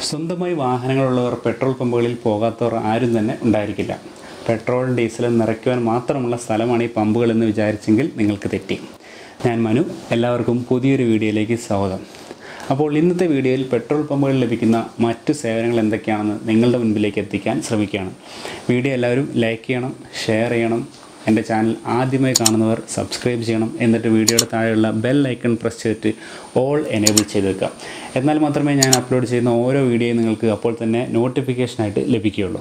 സ്വന്തമായി വാഹനങ്ങളുള്ളവർ പെട്രോൾ പമ്പുകളിൽ പോകാത്തവർ ആരും തന്നെ ഉണ്ടായിരിക്കില്ല. പെട്രോൾ ഡീസൽ നിറയ്ക്കുവാൻ മാത്രമുള്ള സ്ഥലമാണ് ഈ പമ്പുകൾ എന്ന് വിചാരിച്ചെങ്കിൽ നിങ്ങൾക്ക് തെറ്റി. ഞാൻ മനു, എല്ലാവർക്കും പുതിയൊരു വീഡിയോയിലേക്ക് സ്വാഗതം. അപ്പോൾ ഇന്നത്തെ വീഡിയോയിൽ പെട്രോൾ പമ്പുകളിൽ ലഭിക്കുന്ന മറ്റു സേവനങ്ങൾ എന്തൊക്കെയാണെന്ന് നിങ്ങളുടെ മുൻപിലേക്ക് എത്തിക്കാൻ ശ്രമിക്കുകയാണ്. വീഡിയോ എല്ലാവരും ലൈക്ക് ചെയ്യണം, ഷെയർ ചെയ്യണം. എൻ്റെ ചാനൽ ആദ്യമായി കാണുന്നവർ സബ്സ്ക്രൈബ് ചെയ്യണം. എന്നിട്ട് വീഡിയോയുടെ താഴെയുള്ള ബെൽ ഐക്കൺ പ്രസ് ചെയ്തിട്ട് ഓൾ എനേബിൾ ചെയ്ത് വെക്കാം. എന്നാൽ മാത്രമേ ഞാൻ അപ്ലോഡ് ചെയ്യുന്ന ഓരോ വീഡിയോയും നിങ്ങൾക്ക് അപ്പോൾ തന്നെ നോട്ടിഫിക്കേഷനായിട്ട് ലഭിക്കുകയുള്ളൂ.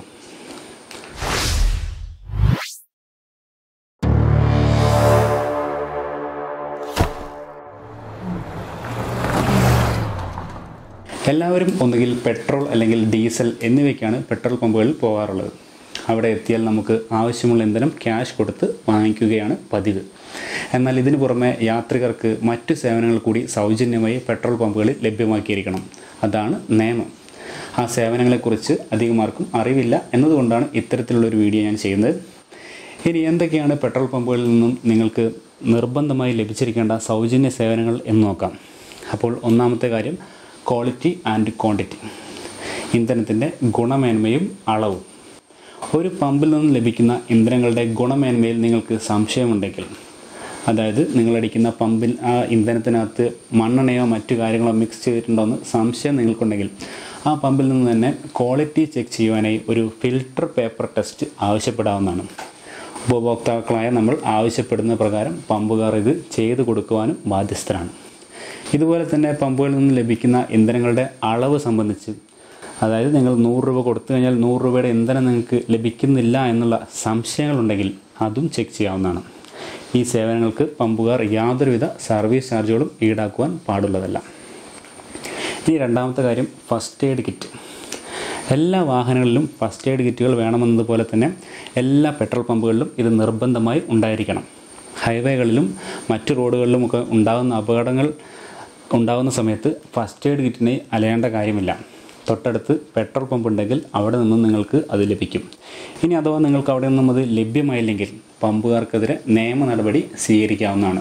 എല്ലാവരും ഒന്നുകിൽ പെട്രോൾ അല്ലെങ്കിൽ ഡീസൽ എന്നിവയ്ക്കാണ് പെട്രോൾ പമ്പുകളിൽ പോകാറുള്ളത്. അവിടെ എത്തിയാൽ നമുക്ക് ആവശ്യമുള്ള ഇന്ധനം ക്യാഷ് കൊടുത്ത് വാങ്ങിക്കുകയാണ് പതിവ്. എന്നാൽ ഇതിനു പുറമെ യാത്രികർക്ക് മറ്റു സേവനങ്ങൾ കൂടി സൗജന്യമായി പെട്രോൾ പമ്പുകളിൽ ലഭ്യമാക്കിയിരിക്കണം. അതാണ് നിയമം. ആ സേവനങ്ങളെക്കുറിച്ച് അധികമാർക്കും അറിവില്ല എന്നതുകൊണ്ടാണ് ഇത്തരത്തിലുള്ളൊരു വീഡിയോ ഞാൻ ചെയ്യുന്നത്. ഇനി എന്തൊക്കെയാണ് പെട്രോൾ പമ്പുകളിൽ നിന്നും നിങ്ങൾക്ക് നിർബന്ധമായി ലഭിച്ചിരിക്കേണ്ട സൗജന്യ സേവനങ്ങൾ എന്ന് നോക്കാം. അപ്പോൾ ഒന്നാമത്തെ കാര്യം ക്വാളിറ്റി ആൻഡ് ക്വാണ്ടിറ്റി. ഇന്ധനത്തിൻ്റെ ഗുണമേന്മയും അളവും. ഒരു പമ്പിൽ നിന്നും ലഭിക്കുന്ന ഇന്ധനങ്ങളുടെ ഗുണമേന്മയിൽ നിങ്ങൾക്ക് സംശയമുണ്ടെങ്കിൽ, അതായത് നിങ്ങളടിക്കുന്ന പമ്പിൽ ആ ഇന്ധനത്തിനകത്ത് മണ്ണെണ്ണയോ മറ്റു കാര്യങ്ങളോ മിക്സ് ചെയ്തിട്ടുണ്ടോയെന്ന് സംശയം നിങ്ങൾക്കുണ്ടെങ്കിൽ ആ പമ്പിൽ നിന്ന് തന്നെ ക്വാളിറ്റി ചെക്ക് ചെയ്യുവാനായി ഒരു ഫിൽട്ടർ പേപ്പർ ടെസ്റ്റ് ആവശ്യപ്പെടാവുന്നതാണ്. ഉപഭോക്താക്കളായ നമ്മൾ ആവശ്യപ്പെടുന്ന പ്രകാരം പമ്പുകാർ ഇത് ചെയ്തു കൊടുക്കുവാനും ബാധ്യസ്ഥരാണ്. ഇതുപോലെ തന്നെ പമ്പുകളിൽ നിന്ന് ലഭിക്കുന്ന ഇന്ധനങ്ങളുടെ അളവ് സംബന്ധിച്ച്, അതായത് നിങ്ങൾ 100 രൂപ കൊടുത്തു കഴിഞ്ഞാൽ 100 രൂപയുടെ ഇന്ധനം നിങ്ങൾക്ക് ലഭിക്കുന്നില്ല എന്നുള്ള സംശയങ്ങളുണ്ടെങ്കിൽ അതും ചെക്ക് ചെയ്യാവുന്നതാണ്. ഈ സേവനങ്ങൾക്ക് പമ്പുകാർ യാതൊരുവിധ സർവീസ് ചാർജുകളും ഈടാക്കുവാൻ പാടുള്ളതല്ല. ഇനി രണ്ടാമത്തെ കാര്യം ഫസ്റ്റ് എയ്ഡ് കിറ്റ്. എല്ലാ വാഹനങ്ങളിലും ഫസ്റ്റ് എയ്ഡ് കിറ്റുകൾ വേണമെന്നതുപോലെ തന്നെ എല്ലാ പെട്രോൾ പമ്പുകളിലും ഇത് നിർബന്ധമായി ഉണ്ടായിരിക്കണം. ഹൈവേകളിലും മറ്റു റോഡുകളിലുമൊക്കെ ഉണ്ടാകുന്ന അപകടങ്ങൾ ഉണ്ടാകുന്ന സമയത്ത് ഫസ്റ്റ് എയ്ഡ് കിറ്റിനെ അലയേണ്ട കാര്യമില്ല. തൊട്ടടുത്ത് പെട്രോൾ പമ്പ് ഉണ്ടെങ്കിൽ അവിടെ നിന്നും നിങ്ങൾക്ക് അത് ലഭിക്കും. ഇനി അഥവാ നിങ്ങൾക്ക് അവിടെ നിന്നും അത് ലഭ്യമായില്ലെങ്കിൽ പമ്പുകാർക്കെതിരെ നിയമ നടപടി സ്വീകരിക്കാവുന്നതാണ്.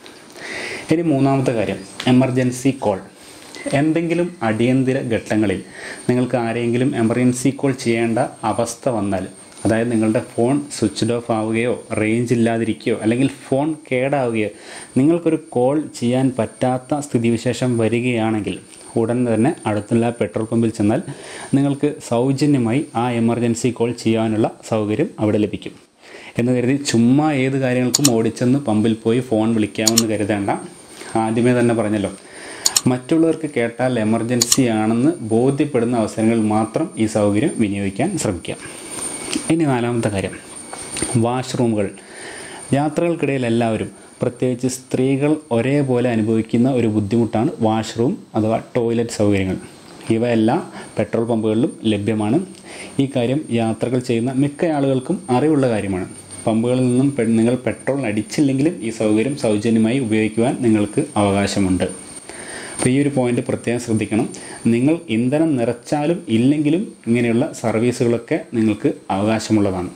ഇനി മൂന്നാമത്തെ കാര്യം എമർജൻസി കോൾ. എന്തെങ്കിലും അടിയന്തര ഘട്ടങ്ങളിൽ നിങ്ങൾക്ക് ആരെങ്കിലും എമർജൻസി കോൾ ചെയ്യേണ്ട അവസ്ഥ വന്നാൽ, അതായത് നിങ്ങളുടെ ഫോൺ സ്വിച്ച്ഡ് ഓഫ് ആവുകയോ റേഞ്ച് ഇല്ലാതിരിക്കുകയോ അല്ലെങ്കിൽ ഫോൺ കേടാവുകയോ നിങ്ങൾക്കൊരു കോൾ ചെയ്യാൻ പറ്റാത്ത സ്ഥിതിവിശേഷം വരികയാണെങ്കിൽ ഉടൻ തന്നെ അടുത്തുള്ള പെട്രോൾ പമ്പിൽ ചെന്നാൽ നിങ്ങൾക്ക് സൗജന്യമായി ആ എമർജൻസി കോൾ ചെയ്യാനുള്ള സൗകര്യം അവിടെ ലഭിക്കും. എന്ന് കരുതി ചുമ്മാ ഏത് കാര്യങ്ങൾക്കും ഓടിച്ചെന്ന് പമ്പിൽ പോയി ഫോൺ വിളിക്കാമെന്ന് കരുതേണ്ട. ആദ്യമേ തന്നെ പറഞ്ഞല്ലോ, മറ്റുള്ളവർക്ക് കേട്ടാൽ എമർജൻസി ആണെന്ന് ബോധ്യപ്പെടുന്ന അവസരങ്ങളിൽ മാത്രം ഈ സൗകര്യം വിനിയോഗിക്കാൻ ശ്രമിക്കാം. ഇനി നാലാമത്തെ കാര്യം വാഷ്റൂമുകൾ. യാത്രകൾക്കിടയിൽ എല്ലാവരും, പ്രത്യേകിച്ച് സ്ത്രീകൾ ഒരേപോലെ അനുഭവിക്കുന്ന ഒരു ബുദ്ധിമുട്ടാണ് വാഷ്റൂം അഥവാ ടോയ്ലറ്റ് സൗകര്യങ്ങൾ. ഇവയെല്ലാം പെട്രോൾ പമ്പുകളിലും ലഭ്യമാണ്. ഈ കാര്യം യാത്രകൾ ചെയ്യുന്ന മിക്ക ആളുകൾക്കും അറിവുള്ള കാര്യമാണ്. പമ്പുകളിൽ നിന്നും നിങ്ങൾ പെട്രോൾ അടിച്ചില്ലെങ്കിലും ഈ സൗകര്യം സൗജന്യമായി ഉപയോഗിക്കുവാൻ നിങ്ങൾക്ക് അവകാശമുണ്ട്. അപ്പോൾ ഈ ഒരു പോയിൻ്റ് പ്രത്യേകം ശ്രദ്ധിക്കണം. നിങ്ങൾ ഇന്ധനം നിറച്ചാലും ഇല്ലെങ്കിലും ഇങ്ങനെയുള്ള സർവീസുകളൊക്കെ നിങ്ങൾക്ക് അവകാശമുള്ളതാണ്.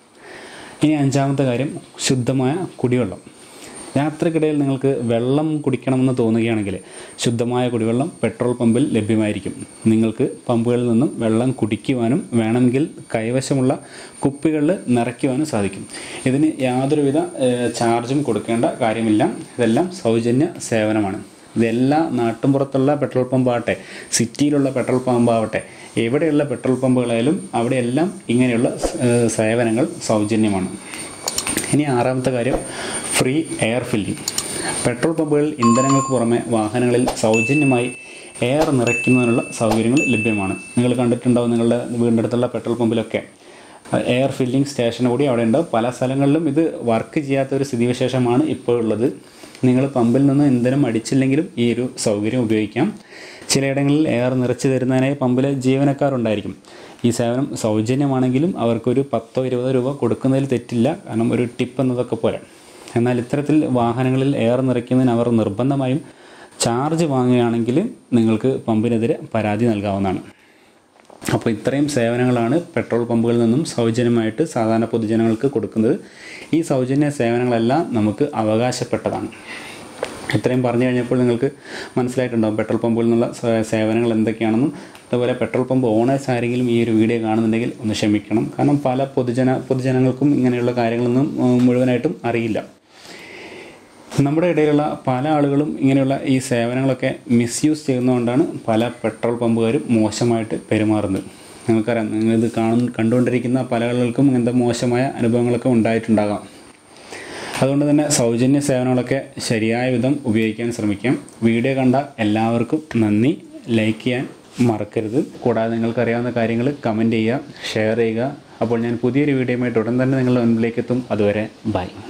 ഇനി അഞ്ചാമത്തെ കാര്യം ശുദ്ധമായ കുടിവെള്ളം. യാത്രക്കിടയിൽ നിങ്ങൾക്ക് വെള്ളം കുടിക്കണമെന്ന് തോന്നുകയാണെങ്കിൽ ശുദ്ധമായ കുടിവെള്ളം പെട്രോൾ പമ്പിൽ ലഭ്യമായിരിക്കും. നിങ്ങൾക്ക് പമ്പുകളിൽ നിന്നും വെള്ളം കുടിക്കുവാനും വേണമെങ്കിൽ കൈവശമുള്ള കുപ്പികളിൽ നിറയ്ക്കുവാനും സാധിക്കും. ഇതിന് യാതൊരുവിധ ചാർജും കൊടുക്കേണ്ട കാര്യമില്ല. ഇതെല്ലാം സൗജന്യ സേവനമാണ്. ഇതെല്ലാ നാട്ടുമ്പുറത്തുള്ള പെട്രോൾ പമ്പാവട്ടെ, സിറ്റിയിലുള്ള പെട്രോൾ പമ്പാവട്ടെ, എവിടെയുള്ള പെട്രോൾ പമ്പുകളായാലും അവിടെയെല്ലാം ഇങ്ങനെയുള്ള സേവനങ്ങൾ സൗജന്യമാണ്. ഇനി ആറാമത്തെ കാര്യം ഫ്രീ എയർ ഫില്ലിംഗ്. പെട്രോൾ പമ്പുകളിൽ ഇന്ധനങ്ങൾക്ക് പുറമെ വാഹനങ്ങളിൽ സൗജന്യമായി എയർ നിറയ്ക്കുന്നതിനുള്ള സൗകര്യങ്ങൾ ലഭ്യമാണ്. നിങ്ങൾ കണ്ടിട്ടുണ്ടാവും, നിങ്ങളുടെ വീടിൻ്റെ അടുത്തുള്ള പെട്രോൾ പമ്പിലൊക്കെ എയർ ഫില്ലിംഗ് സ്റ്റേഷൻ കൂടി അവിടെ ഉണ്ടാവും. പല സ്ഥലങ്ങളിലും ഇത് വർക്ക് ചെയ്യാത്ത ഒരു സ്ഥിതിവിശേഷമാണ് ഇപ്പോൾ ഉള്ളത്. നിങ്ങൾ പമ്പിൽ നിന്ന് ഇന്ധനം അടിച്ചില്ലെങ്കിലും ഈ ഒരു സൗകര്യം ഉപയോഗിക്കാം. ചിലയിടങ്ങളിൽ എയർ നിറച്ച് തരുന്നതിനായി പമ്പിലെ ജീവനക്കാരുണ്ടായിരിക്കും. ഈ സേവനം സൗജന്യമാണെങ്കിലും അവർക്കൊരു 10-20 രൂപ കൊടുക്കുന്നതിൽ തെറ്റില്ല, കാരണം ഒരു ടിപ്പ് എന്നതൊക്കെ പോലെ. എന്നാൽ ഇത്തരത്തിൽ വാഹനങ്ങളിൽ എയർ നിറയ്ക്കുന്നതിന് അവർ നിർബന്ധമായും ചാർജ് വാങ്ങുകയാണെങ്കിൽ നിങ്ങൾക്ക് പമ്പിനെതിരെ പരാതി നൽകാവുന്നതാണ്. അപ്പോൾ ഇത്രയും സേവനങ്ങളാണ് പെട്രോൾ പമ്പുകളിൽ നിന്നും സൗജന്യമായിട്ട് സാധാരണ പൊതുജനങ്ങൾക്ക് കൊടുക്കുന്നത്. ഈ സൗജന്യ സേവനങ്ങളെല്ലാം നമുക്ക് അവകാശപ്പെട്ടതാണ്. ഇത്രയും പറഞ്ഞു കഴിഞ്ഞപ്പോൾ നിങ്ങൾക്ക് മനസ്സിലായിട്ടുണ്ടാകും പെട്രോൾ പമ്പിൽ നിന്നുള്ള സേവനങ്ങൾ എന്തൊക്കെയാണെന്നും. അതുപോലെ പെട്രോൾ പമ്പ് ഓണേഴ്സ് ആരെങ്കിലും ഈ ഒരു വീഡിയോ കാണുന്നുണ്ടെങ്കിൽ ഒന്ന് ക്ഷമിക്കണം. കാരണം പല പൊതുജനങ്ങൾക്കും ഇങ്ങനെയുള്ള കാര്യങ്ങളൊന്നും മുഴുവനായിട്ടും അറിയില്ല. നമ്മുടെ ഇടയിലുള്ള പല ആളുകളും ഇങ്ങനെയുള്ള ഈ സേവനങ്ങളൊക്കെ മിസ്യൂസ് ചെയ്യുന്നതുകൊണ്ടാണ് പല പെട്രോൾ പമ്പുകാരും മോശമായിട്ട് പെരുമാറുന്നത്. നിങ്ങൾക്കറിയാം, നിങ്ങളിത് കണ്ടുകൊണ്ടിരിക്കുന്ന പല ആളുകൾക്കും ഇങ്ങനത്തെ മോശമായ അനുഭവങ്ങളൊക്കെ ഉണ്ടായിട്ടുണ്ടാകാം. അതുകൊണ്ട് തന്നെ സൗജന്യ സേവനങ്ങളൊക്കെ ശരിയായ വിധം ഉപയോഗിക്കാൻ ശ്രമിക്കാം. വീഡിയോ കണ്ട എല്ലാവർക്കും നന്ദി. ലൈക്ക് ചെയ്യാൻ മറക്കരുത്. കൂടാതെ നിങ്ങൾക്കറിയാവുന്ന കാര്യങ്ങൾ കമൻറ്റ് ചെയ്യുക, ഷെയർ ചെയ്യുക. അപ്പോൾ ഞാൻ പുതിയൊരു വീഡിയോയുമായിട്ട് ഉടൻ തന്നെ നിങ്ങളുടെ മുൻപിലേക്ക് എത്തും. അതുവരെ ബൈ.